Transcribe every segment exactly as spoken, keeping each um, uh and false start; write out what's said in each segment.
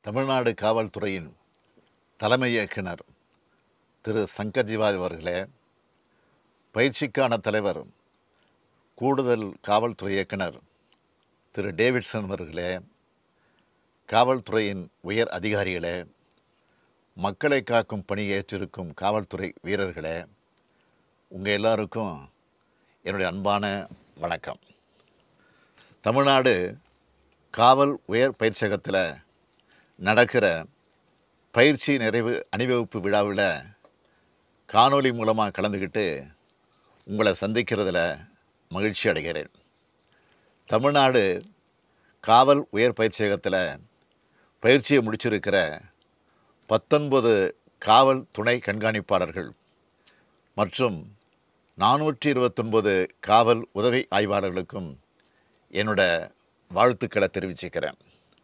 தமிழ்நாடு காவல்துறையின் தலைமை இயக்குனர் திரு சங்கர் ஜிவால் அவர்களே, பயிற்சிக்கான தலைவர் கூடுதல் காவல்துறை இயக்குனர் திரு டேவிட்சன் அவர்களே, காவல்துறையின் உயர் அதிகாரிகளே, மக்களை காக்கும் பணியை ஏற்றிருக்கும் காவல்துறை வீரர்களே, உங்கள் எல்லாருக்கும் என்னுடைய அன்பான வணக்கம். தமிழ்நாடு காவல் உயர் பயிற்சியகத்தில் நடக்கிற பயிற்சி நிறைவு அணிவகுப்பு விழாவில் காணொளி மூலமாக கலந்துக்கிட்டு உங்களை சந்திக்கிறதுல மகிழ்ச்சி அடைகிறேன். தமிழ்நாடு காவல் உயர் பயிற்சியகத்தில் பயிற்சியை முடிச்சிருக்கிற பத்தொன்பது காவல் துணை கண்காணிப்பாளர்கள் மற்றும் நானூற்றி இருபத்தொன்பது காவல் உதவி ஆய்வாளர்களுக்கும் என்னோட வாழ்த்துக்களை தெரிவிச்சுக்கிறேன்.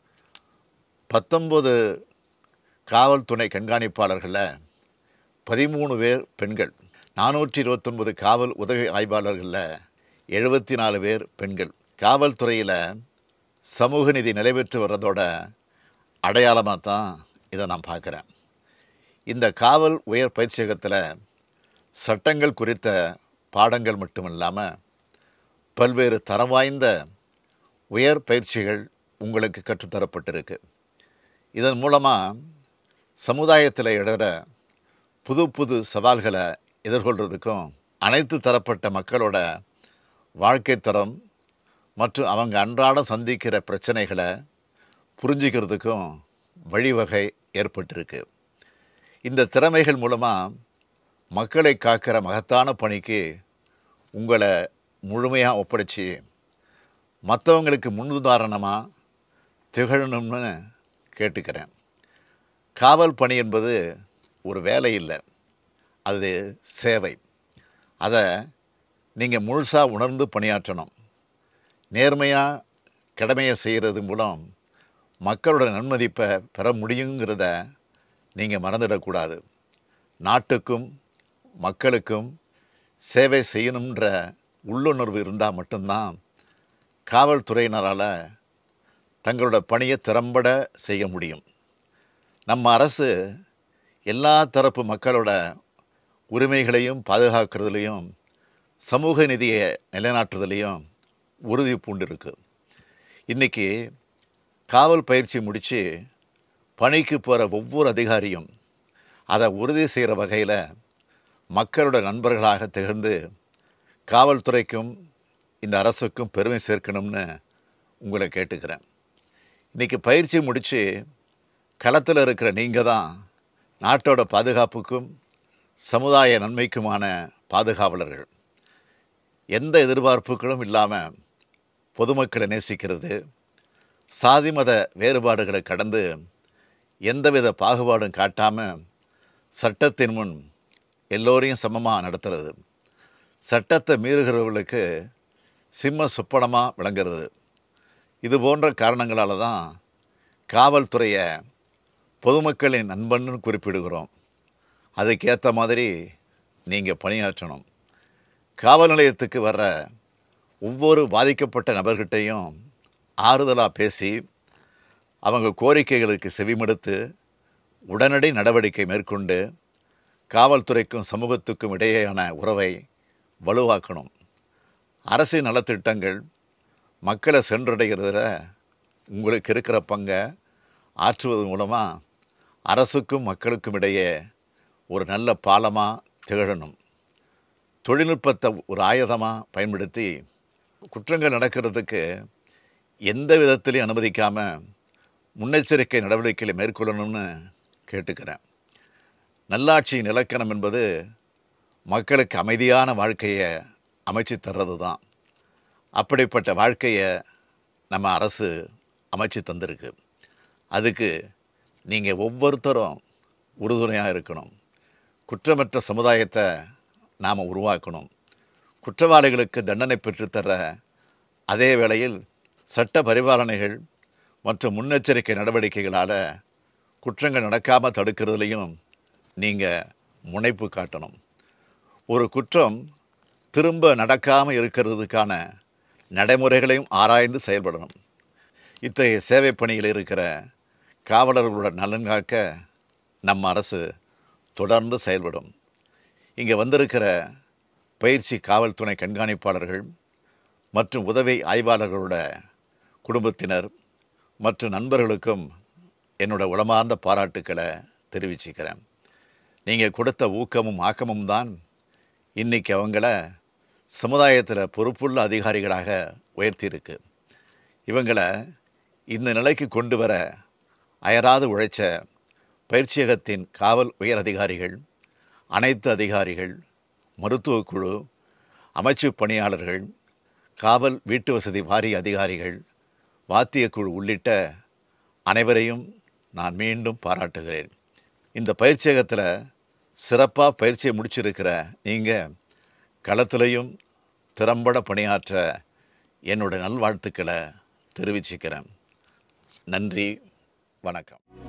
பத்தொன்பது காவல் துணை கண்காணிப்பாளர்களில் பதிமூணு பேர் பெண்கள், நானூற்றி இருபத்தொன்பது காவல் உதவி ஆய்வாளர்களில் எழுபத்தி நாலு பேர் பெண்கள். காவல்துறையில் சமூக நீதி நிலைபெற்று வர்றதோட அடையாளமாக தான் இதை நான் பார்க்குறேன். இந்த காவல் உயர் பயிற்சியகத்தில் சட்டங்கள் குறித்த பாடங்கள் மட்டும் இல்லாமல் பல்வேறு தரம் வாய்ந்த உயர் பயிற்சிகள் உங்களுக்கு கற்றுத்தரப்பட்டிருக்கு. இதன் மூலமாக சமுதாயத்தில் எழுற புது புது சவால்களை எதிர்கொள்கிறதுக்கும் அனைத்து தரப்பட்ட மக்களோட வாழ்க்கை தரம் மற்றும் அவங்க அன்றாடம் சந்திக்கிற பிரச்சனைகளை புரிஞ்சிக்கிறதுக்கும் வழிவகை ஏற்பட்டிருக்கு. இந்த திறமைகள் மூலமாக மக்களை காக்கிற மகத்தான பணிக்கு உங்களை முழுமையாக ஒப்படைச்சி மற்றவங்களுக்கு முன்னுதாரணமாக திகழணும்னு கேட்டுக்கிறேன். காவல் பணி என்பது ஒரு வேலை இல்லை, அது சேவை. அதை நீங்கள் முழுசாக உணர்ந்து பணியாற்றணும். நேர்மையாக கடமையை செய்கிறது மூலம் மக்களோட நன்மதிப்பை பெற முடியுங்கிறத நீங்கள் மறந்துடக்கூடாது. நாட்டுக்கும் மக்களுக்கும் சேவை செய்யணுன்ற உள்ளுணர்வு இருந்தால் மட்டும்தான் காவல்துறையினரால் தங்களோட பணியை திறம்பட செய்ய முடியும். நம்ம அரசு எல்லா தரப்பு மக்களோட உரிமைகளையும் பாதுகாக்கிறதுலையும் சமூக நீதியை நிலைநாட்டுறதுலையும் உறுதி பூண்டிருக்கு. இன்றைக்கி காவல் பயிற்சி முடித்து பணிக்கு போகிற ஒவ்வொரு அதிகாரியும் அதை உறுதி செய்கிற வகையில் மக்களோட நண்பர்களாக திகழ்ந்து காவல்துறைக்கும் இந்த அரசுக்கும் பெருமை சேர்க்கணும்னு உங்களை கேட்டுக்கிறேன். இன்றைக்கி பயிற்சி முடித்து களத்தில் இருக்கிற நீங்கள் தான் நாட்டோட பாதுகாப்புக்கும் சமுதாய நன்மைக்குமான பாதுகாவலர்கள். எந்த எதிர்பார்ப்புகளும் இல்லாமல் பொதுமக்களை நேசிக்கிறது, சாதி மத வேறுபாடுகளை கடந்து எந்தவித பாகுபாடும் காட்டாமல் சட்டத்தின் முன் எல்லோரையும் சமமாக நடத்துறது, சட்டத்தை மீறுகிறவர்களுக்கு சிம்ம சொப்பனமாக விளங்குறது, இது போன்ற காரணங்களால் தான் காவல்துறையை பொதுமக்களின் நண்பன்னு குறிப்பிடுகிறோம். அதுக்கேற்ற மாதிரி நீங்கள் பணியாற்றணும். காவல் நிலையத்துக்கு வர்ற ஒவ்வொரு பாதிக்கப்பட்ட நபர்கிட்டையும் ஆறுதலாக பேசி அவங்க கோரிக்கைகளுக்கு செவிமடுத்து உடனடி நடவடிக்கை மேற்கொண்டு காவல்துறைக்கும் சமூகத்துக்கும் இடையேயான உறவை வலுவாக்கணும். அரசின் நலத்திட்டங்கள் மக்களை சென்றடைகிறதுல உங்களுக்கு இருக்கிற பங்கை ஆற்றுவது மூலமாக அரசுக்கும் மக்களுக்கும் இடையே ஒரு நல்ல பாலமாக திகழணும். தொழில்நுட்பத்தை ஒரு ஆயுதமாக பயன்படுத்தி குற்றங்கள் நடக்கிறதுக்கு எந்த விதத்திலையும் அனுமதிக்காமல் முன்னெச்சரிக்கை நடவடிக்கைகளை மேற்கொள்ளணும்னு கேட்டுக்கிறேன். நல்லாட்சியின் இலக்கணம் என்பது மக்களுக்கு அமைதியான வாழ்க்கையை அமைச்சு தர்றது தான். அப்படிப்பட்ட வாழ்க்கையை நம்ம அரசு அமைச்சு தந்திருக்கு. அதுக்கு நீங்கள் ஒவ்வொருத்தரும் உறுதுணையாக இருக்கணும். குற்றமற்ற சமுதாயத்தை நாம் உருவாக்கணும். குற்றவாளிகளுக்கு தண்டனை பெற்றுத்தர அதே வேளையில் சட்ட பரிபாலனைகள் மற்றும் முன்னெச்சரிக்கை நடவடிக்கைகளால் குற்றங்கள் நடக்காமல் தடுக்கிறதுலையும் நீங்கள் முனைப்பு காட்டணும். ஒரு குற்றம் திரும்ப நடக்காமல் இருக்கிறதுக்கான நடைமுறைகளையும் ஆராய்ந்து செயல்படணும். இத்தகைய சேவை பணியில் இருக்கிற காவலர்களோட நலன் காக்க நம்ம அரசு தொடர்ந்து செயல்படும். இங்கே வந்திருக்கிற பயிற்சி காவல்துறை கண்காணிப்பாளர்கள் மற்றும் உதவி ஆய்வாளர்களோட குடும்பத்தினர் மற்றும் நண்பர்களுக்கும் என்னோட உளமார்ந்த பாராட்டுக்களை தெரிவிச்சுக்கிறேன். நீங்கள் கொடுத்த ஊக்கமும் ஆக்கமும் தான் இன்றைக்கி அவங்கள சமுதாயத்தில் பொறுப்புள்ள அதிகாரிகளாக உயர்த்தியிருக்கு. இவங்களை இந்த நிலைக்கு கொண்டு வர அயராது உழைச்ச பயிற்சியகத்தின் காவல் உயர் அதிகாரிகள், அனைத்து அதிகாரிகள், மருத்துவக் குழு, அமைச்சு பணியாளர்கள், காவல் வீட்டு வசதி வாரிய அதிகாரிகள், வாத்தியக்குழு உள்ளிட்ட அனைவரையும் நான் மீண்டும் பாராட்டுகிறேன். இந்த பயிற்சியகத்தில் சிறப்பாக பயிற்சியை முடிச்சிருக்கிற நீங்கள் களத்திலையும் திறம்பட பணியாற்ற என்னோட நல்வாழ்த்துக்களை தெரிவிச்சுக்கிறேன். நன்றி, வணக்கம்.